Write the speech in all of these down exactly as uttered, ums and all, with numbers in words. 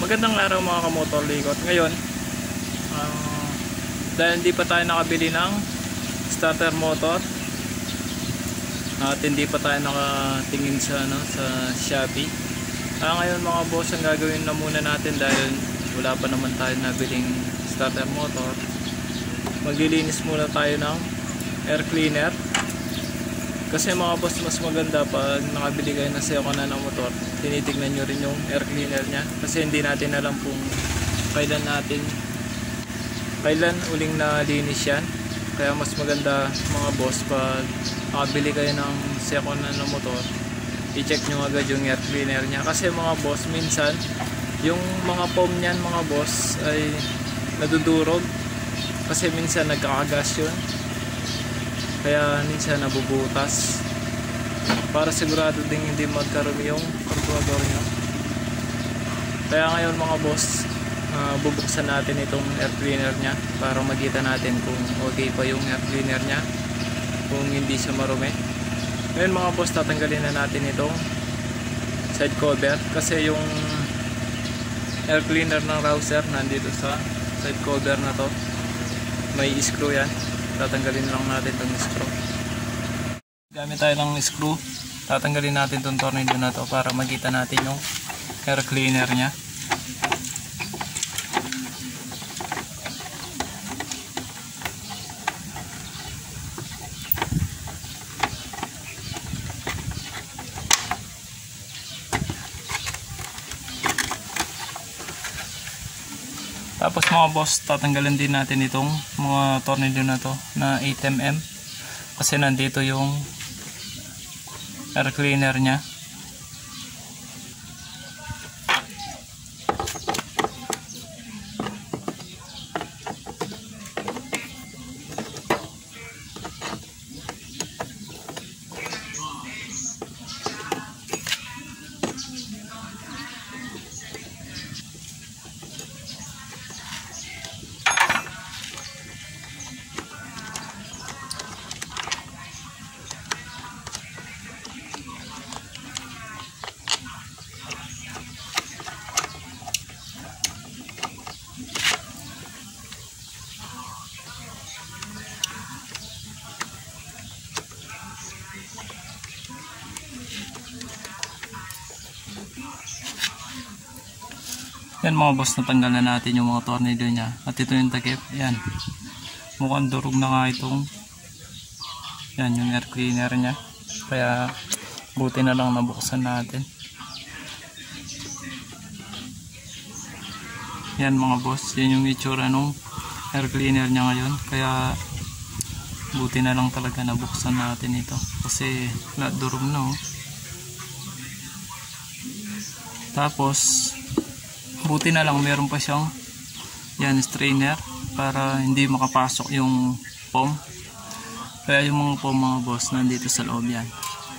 Magandang araw mga kamotor likot. Ngayon, uh, dahil hindi pa tayo nakabili ng starter motor at hindi pa tayo nakatingin sa, ano, sa Shopee, uh, ngayon mga boss, ang gagawin na muna natin dahil wala pa naman tayo nabiling starter motor, maglilinis muna tayo ng air cleaner. Kasi mga boss, mas maganda pag nakabili kayo ng second hand na motor, tinitignan nyo rin yung air cleaner nya, kasi hindi natin alam kung kailan natin kailan uling nalinis yan. Kaya mas maganda mga boss, pag nakabili kayo ng second hand na motor, i-check nyo agad yung air cleaner nya. Kasi mga boss, minsan yung mga foam nyan mga boss ay nadudurog, kasi minsan nagkakagas yun, kaya minsan nabubutas. Para sigurado ding hindi magkarumi yung carburetor nyo. Kaya ngayon mga boss, uh, bubuksan natin itong air cleaner nya para makita natin kung okay pa yung air cleaner nya, kung hindi siya marumi. Ngayon mga boss, tatanggalin na natin itong side cover, kasi yung air cleaner ng Rouser nandito sa side cover na to, may screw yan. Tatanggalin lang natin itong screw. Gamit tayo ng screw, tatanggalin natin itong tornilyo na to para makita natin yung air cleaner nya. Tapos mga boss, tatanggalin din natin itong mga tornilyo na to na eight millimeter, kasi nandito yung air cleaner nya. Yan mga boss, natanggal na natin yung mga tornilyo nya. At ito yung takip. Yan. Mukhang durog na nga itong yan yung air cleaner nya. Kaya buti na lang nabuksan natin. Yan mga boss, yan yung itsura nung air cleaner nya ngayon. Kaya buti na lang talaga nabuksan natin ito, kasi lahat durog na, oh. Tapos buti na lang meron pa siyang yan strainer para hindi makapasok yung foam. Kaya yung mga foam mga boss nandito sa loob yan.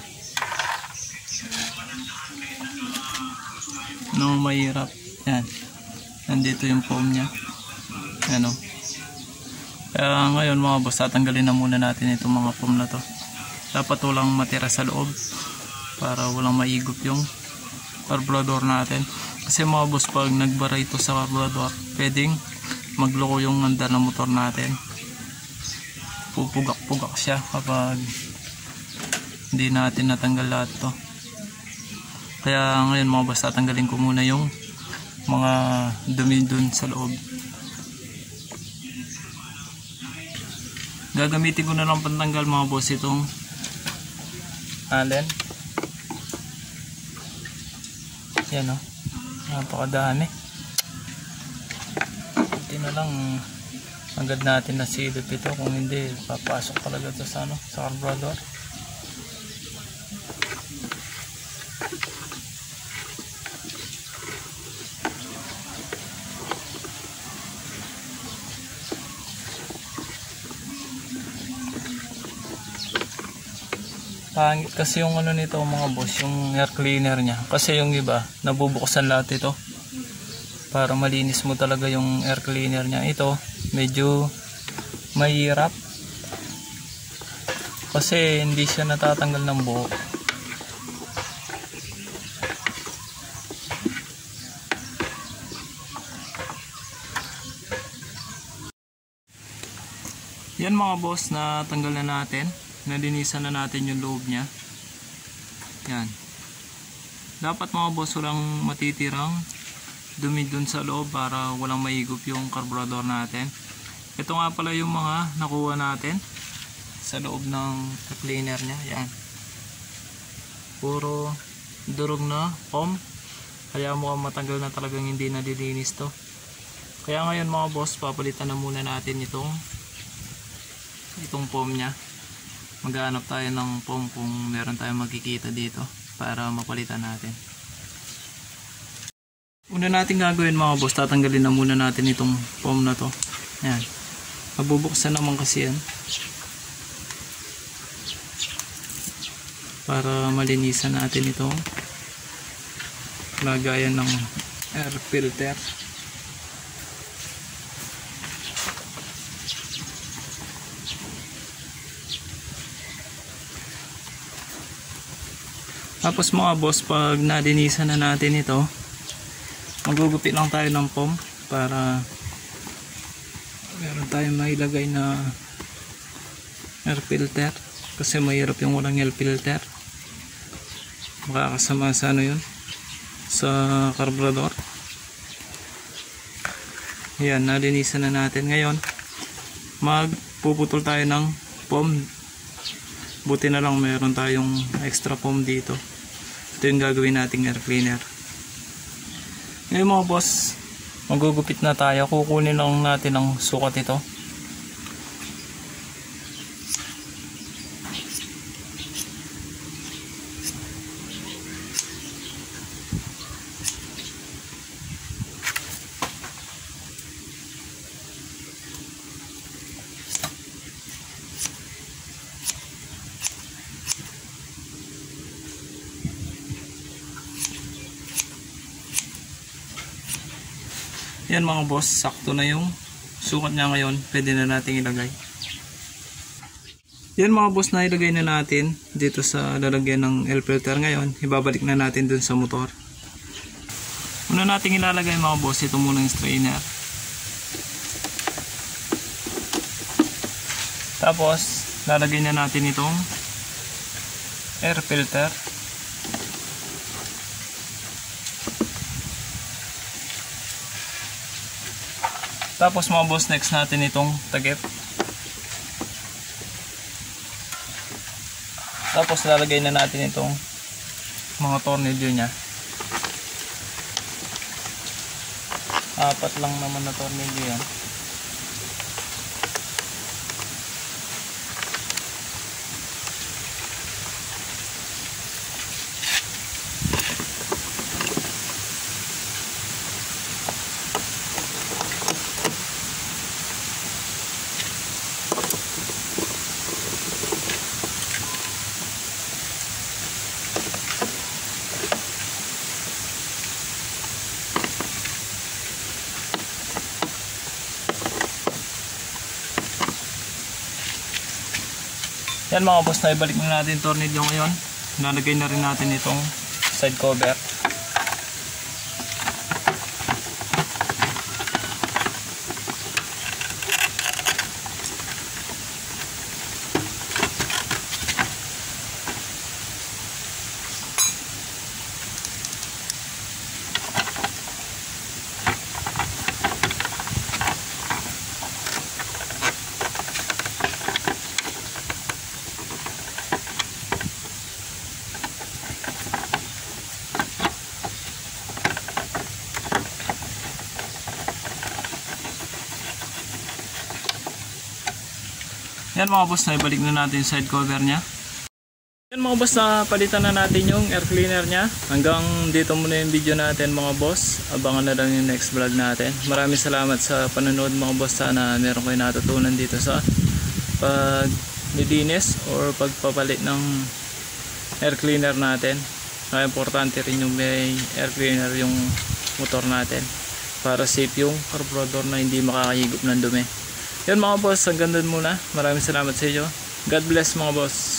No, mahirap yan, nandito yung foam nya. Ano, kaya ngayon mga boss, tatanggalin na muna natin itong mga foam na to. Dapat walang matira sa loob para walang maigop yung carburetor natin. Kasi mga boss, pag nagbara ito sa carburetor, pwedeng magloko yung andar ng motor natin. Pupugak-pugak siya kapag hindi natin natanggal lahat to. Kaya ngayon mga boss, tatanggalin ko muna yung mga dumi dun sa loob. Gagamitin ko na lang pantanggal mga boss itong allen. Yan, oh. Napakadami. Hindi na lang agad natin nasilip ito, kung hindi papasok talaga ito sa, ano, sa carburetor. Pangit kasi yung ano nito mga boss, yung air cleaner nya. Kasi yung iba, nabubuksan lahat ito para malinis mo talaga yung air cleaner nya. Ito, medyo mahirap kasi hindi siya natatanggal ng buo. Yan mga boss, na tanggal na natin, nalinisan na natin yung loob nya. Yan, dapat mga boss walang matitirang dumi dun sa loob para walang maigop yung carburetor natin. Ito nga pala yung mga nakuha natin sa loob ng cleaner nya. Yan, puro durog na foam, kaya mukhang matagal na talagang hindi nalilinis to. Kaya ngayon mga boss, papalitan na muna natin itong itong foam nya. Maghanap tayo ng foam kung meron tayong makikita dito para mapalitan natin. Una natin gagawin mga boss, tatanggalin na muna natin itong foam na to. Ayan, mabubuksan naman kasi yan para malinisan natin itong lagayan ng air filter. Tapos mga boss, pag nalinisan na natin ito, magugupit lang tayo ng foam para meron tayong mailagay na air filter, kasi mahirap yung walang air filter, makakasama sa ano yun, sa carburetor. Yan, nalinisan na natin. Ngayon magpuputol tayo ng foam. Buti na lang meron tayong extra foam dito. Ito yung gagawin nating air cleaner. Ngayon mga boss, magugupit na tayo. Kukunin lang natin ang sukat ito. Yan mga boss, sakto na yung sukat niya ngayon. Pwede na natin ilagay. Yan mga boss, na ilagay na natin dito sa lalagyan ng air filter. Ngayon, ibabalik na natin dun sa motor. Una natin ilalagay mga boss, ito muna yung strainer. Tapos, lalagay na natin itong air filter. Tapos mga boss, next natin itong takip. Tapos lalagay na natin itong mga tornilyo nya. Apat lang naman na tornilyo yan. Yan mga boss, na ibalik na natin tornilyo ngayon. Nalagay na rin natin itong side cover. Yan mga boss, na ibalik na natin yung side cover nya. Yan mga boss, na palitan na natin yung air cleaner nya. Hanggang dito muna yung video natin mga boss. Abangan na lang yung next vlog natin. Maraming salamat sa panonood mga boss. Sana meron kayo natutunan dito sa paglilinis or pagpapalit ng air cleaner natin. Kaya importante rin yung may air cleaner yung motor natin para safe yung carburetor na hindi makakahigop ng dumi. Yan mga boss, hanggang doon muna. Maraming salamat sa inyo. God bless mga boss.